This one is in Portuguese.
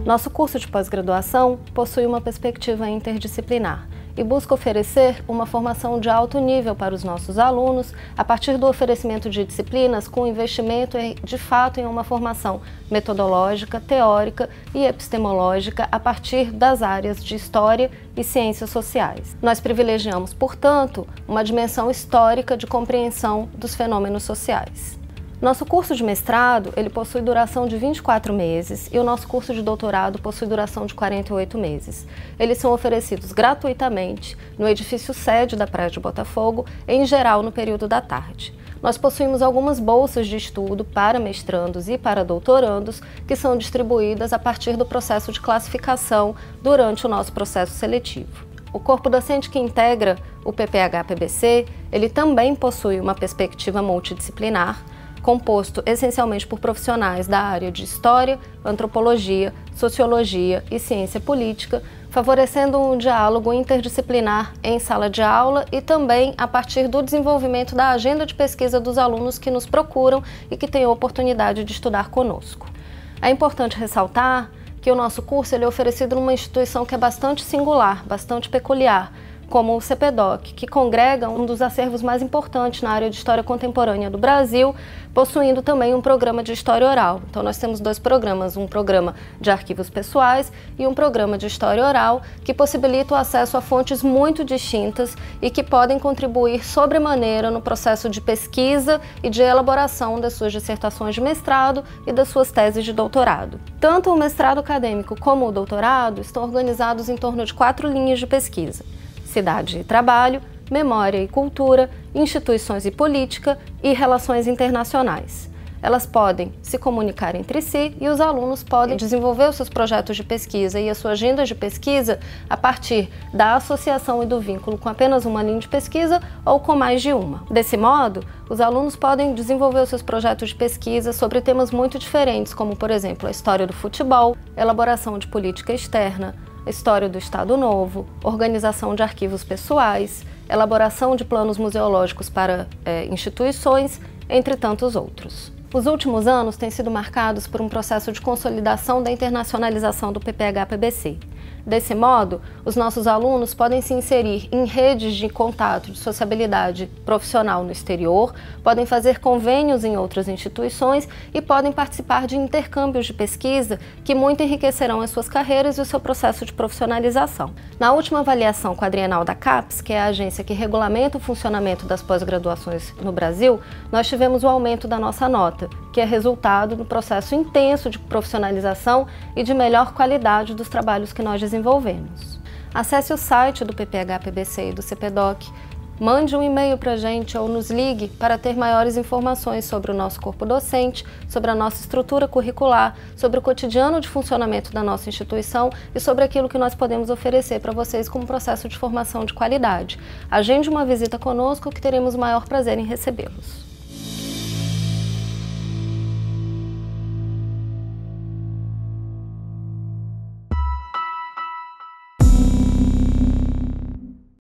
Nosso curso de pós-graduação possui uma perspectiva interdisciplinar e busca oferecer uma formação de alto nível para os nossos alunos a partir do oferecimento de disciplinas com investimento de fato em uma formação metodológica, teórica e epistemológica a partir das áreas de História e Ciências Sociais. Nós privilegiamos, portanto, uma dimensão histórica de compreensão dos fenômenos sociais. Nosso curso de mestrado, ele possui duração de 24 meses e o nosso curso de doutorado possui duração de 48 meses. Eles são oferecidos gratuitamente no edifício sede da Praia de Botafogo, em geral no período da tarde. Nós possuímos algumas bolsas de estudo para mestrandos e para doutorandos que são distribuídas a partir do processo de classificação durante o nosso processo seletivo. O corpo docente que integra o PPH-PBC, ele também possui uma perspectiva multidisciplinar, composto essencialmente por profissionais da área de História, Antropologia, Sociologia e Ciência Política, favorecendo um diálogo interdisciplinar em sala de aula e também a partir do desenvolvimento da agenda de pesquisa dos alunos que nos procuram e que têm a oportunidade de estudar conosco. É importante ressaltar que o nosso curso ele é oferecido numa instituição que é bastante singular, bastante peculiar, como o CPDOC, que congrega um dos acervos mais importantes na área de História Contemporânea do Brasil, possuindo também um programa de História Oral. Então nós temos dois programas, um programa de arquivos pessoais e um programa de História Oral, que possibilita o acesso a fontes muito distintas e que podem contribuir sobremaneira no processo de pesquisa e de elaboração das suas dissertações de mestrado e das suas teses de doutorado. Tanto o mestrado acadêmico como o doutorado estão organizados em torno de 4 linhas de pesquisa: Cidade e Trabalho, Memória e Cultura, Instituições e Política e Relações Internacionais. Elas podem se comunicar entre si e os alunos podem desenvolver os seus projetos de pesquisa e a sua agenda de pesquisa a partir da associação e do vínculo com apenas uma linha de pesquisa ou com mais de uma. Desse modo, os alunos podem desenvolver os seus projetos de pesquisa sobre temas muito diferentes, como, por exemplo, a história do futebol, elaboração de política externa, história do Estado Novo, organização de arquivos pessoais, elaboração de planos museológicos para instituições, entre tantos outros. Os últimos anos têm sido marcados por um processo de consolidação da internacionalização do PPH-PBC. Desse modo, os nossos alunos podem se inserir em redes de contato de sociabilidade profissional no exterior, podem fazer convênios em outras instituições e podem participar de intercâmbios de pesquisa que muito enriquecerão as suas carreiras e o seu processo de profissionalização. Na última avaliação quadrienal da CAPES, que é a agência que regulamenta o funcionamento das pós-graduações no Brasil, nós tivemos o aumento da nossa nota, que é resultado do processo intenso de profissionalização e de melhor qualidade dos trabalhos que nós desenvolvemos. Acesse o site do PPH-PBC e do CPDOC, mande um e-mail para a gente ou nos ligue para ter maiores informações sobre o nosso corpo docente, sobre a nossa estrutura curricular, sobre o cotidiano de funcionamento da nossa instituição e sobre aquilo que nós podemos oferecer para vocês como processo de formação de qualidade. Agende uma visita conosco que teremos o maior prazer em recebê-los.